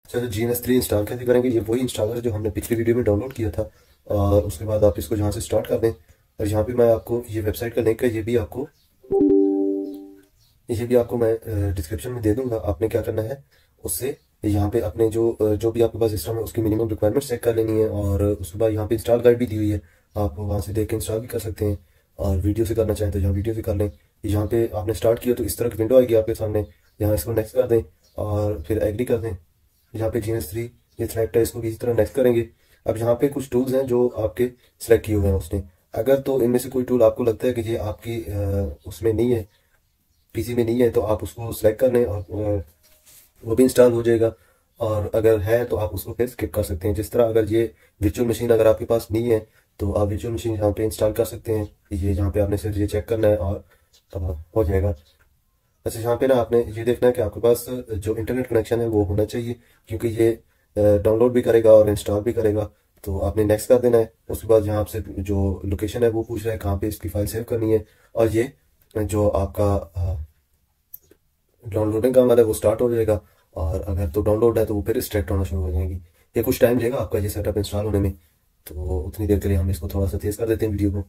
अच्छा, तो GNS3 install कैसे करेंगे? ये वही इंस्टॉलर है जो हमने पिछली वीडियो में डाउनलोड किया था। और उसके बाद आप इसको यहाँ से स्टार्ट कर दें। और यहाँ पे मैं आपको ये वेबसाइट का लिंक है, ये भी आपको मैं डिस्क्रिप्शन में दे दूंगा। आपने क्या करना है, उससे यहाँ पे अपने जो भी आपके पास सिस्टम है उसकी मिनिमम रिक्वायरमेंट्स चेक कर लेनी है। और उसके बाद यहाँ पे इंस्टॉल गाइड भी दी हुई है, आप वहाँ से देख के इंस्टॉल भी कर सकते हैं। और वीडियो से करना चाहें तो यहाँ वीडियो से कर लें। यहाँ पे आपने स्टार्ट किया तो इस तरह की विंडो आएगी आपके सामने। यहाँ इसको नेक्स्ट कर दें और फिर एग्री कर दें। यहाँ पे GNS3 ये सेलेक्ट है, इसको इसी तरह नेक्स्ट करेंगे। अब यहाँ पे कुछ टूल्स हैं जो आपके सेलेक्ट किए हुए हैं उसने। अगर तो इनमें से कोई टूल आपको लगता है कि ये आपकी उसमें नहीं है, पीसी में नहीं है, तो आप उसको सेलेक्ट कर लें और वो भी इंस्टॉल हो जाएगा। और अगर है तो आप उसको फिर स्किप कर सकते हैं। जिस तरह अगर ये वर्चुअल मशीन अगर आपके पास नहीं है तो आप वर्चुअल मशीन यहाँ पे इंस्टॉल कर सकते हैं। ये यहाँ पे आपने सिर्फ ये चेक करना है और हो जाएगा। अच्छा, यहाँ पे ना आपने ये देखना है कि आपके पास जो इंटरनेट कनेक्शन है वो होना चाहिए, क्योंकि ये डाउनलोड भी करेगा और इंस्टॉल भी करेगा। तो आपने नेक्स्ट कर देना है। उसके बाद यहाँ आपसे जो लोकेशन है वो पूछ रहा है कहाँ पे इसकी फाइल सेव करनी है। और ये जो आपका डाउनलोडिंग का वाला है वो स्टार्ट हो जाएगा। और अगर तो डाउनलोड है तो वो फिर स्ट्रैक्ट होना शुरू हो जाएगी। ये कुछ टाइम लेगा आपका ये सेटअप इंस्टॉल होने में। तो उतनी देर के लिए हम इसको थोड़ा सा तेज कर देते हैं वीडियो को।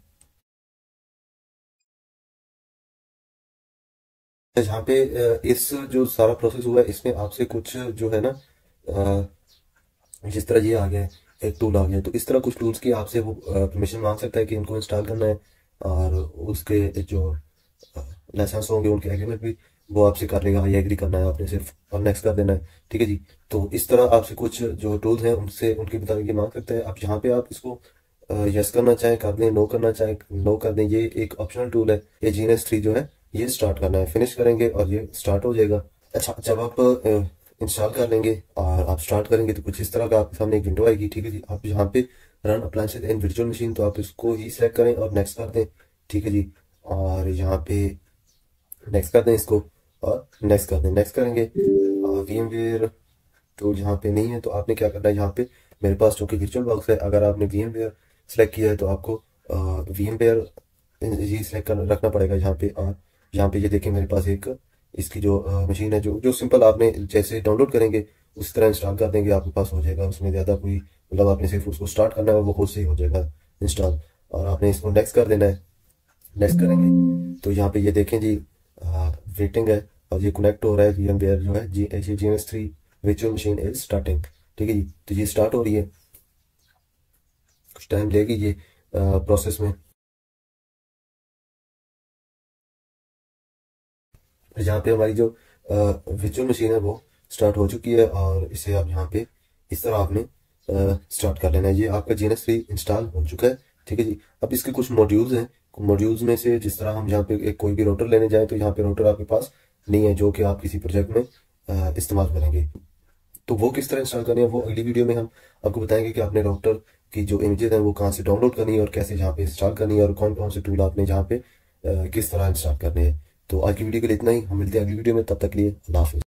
जहाँ पे इस जो सारा प्रोसेस हुआ है इसमें आपसे कुछ जो है ना, जिस तरह ये आ गया है, एक टूल आ गया, तो इस तरह कुछ टूल्स की आपसे वो परमिशन मांग सकता है कि इनको इंस्टॉल करना है। और उसके जो लाइसेंस होंगे उनके एग्रीमेंट भी वो आपसे कर लेगा। ये एग्री करना है आपने सिर्फ और नेक्स्ट कर देना है। ठीक है जी। तो इस तरह आपसे कुछ जो टूल्स हैं उनसे उनकी बताने की मांग सकते हैं। अब यहाँ पे आप इसको यस करना चाहें कर दें, नो करना चाहें नो कर दें। ये एक ऑप्शनल टूल है। ये GNS3 जो है ये स्टार्ट करना है, फिनिश करेंगे और ये स्टार्ट हो जाएगा। अच्छा, जब आप इंस्टॉल कर लेंगे और आप स्टार्ट करेंगे तो कुछ इस तरह का आपके सामने एक विंडो आएगी। ठीक है जी। आप यहाँ पे run appliances in virtual machine, तो आप इसको ही सिलेक्ट करें और नेक्स्ट कर दें। ठीक है जी। और यहाँ पे नेक्स्ट कर दें इसको और नेक्स्ट कर दें। नेक्स्ट करेंगे। VMware टूल यहाँ पे नहीं है तो आपने क्या करना है, यहाँ पे मेरे पास चूंकि वर्चुअल बॉक्स है, अगर आपने VMware सेलेक्ट किया है तो आपको VMware ये सिलेक्ट कर रखना पड़ेगा यहाँ पे। और यहाँ पे ये देखें मेरे पास एक इसकी जो मशीन है, जो जो सिंपल आपने जैसे डाउनलोड करेंगे उस तरह इंस्टॉल कर देंगे, आपके पास हो जाएगा। उसमें ज़्यादा कोई मतलब आपने सिर्फ उसको स्टार्ट करना है और वो खुद से ही हो जाएगा इंस्टॉल। और आपने इसको नेक्स्ट कर देना है। नेक्स्ट करेंगे तो यहाँ पे ये देखें जी, वेटिंग है और ये कनेक्ट हो रहा है। VMware जो है GNS3 virtual machine is starting. ठीक है जी। तो ये स्टार्ट हो रही है, कुछ टाइम लेगी ये प्रोसेस में। यहाँ पे हमारी जो वर्चुअल मशीन है वो स्टार्ट हो चुकी है और इसे आप यहाँ पे इस तरह आपने स्टार्ट कर लेना है। ये आपका GNS3 इंस्टॉल हो चुका है। ठीक है जी। अब इसके कुछ मॉड्यूल्स हैं। मॉड्यूल्स में से जिस तरह हम यहाँ पे कोई भी रोटर लेने जाएं तो यहाँ पे रोटर आपके पास नहीं है जो कि आप किसी प्रोजेक्ट में इस्तेमाल करेंगे। तो वो किस तरह इंस्टॉल करनी है वो अगली वीडियो में हम आपको बताएंगे कि आपने राउटर की जो इमेजेस हैं वो कहाँ से डाउनलोड करनी है और कैसे यहाँ पे इंस्टॉल करनी है और कौन कौन से टूल आपने जहाँ पे किस तरह इंस्टॉल करने हैं। तो आज की वीडियो के लिए इतना ही। हम मिलते हैं अगली वीडियो में, तब तक के लिए अल्लाह हाफिज़।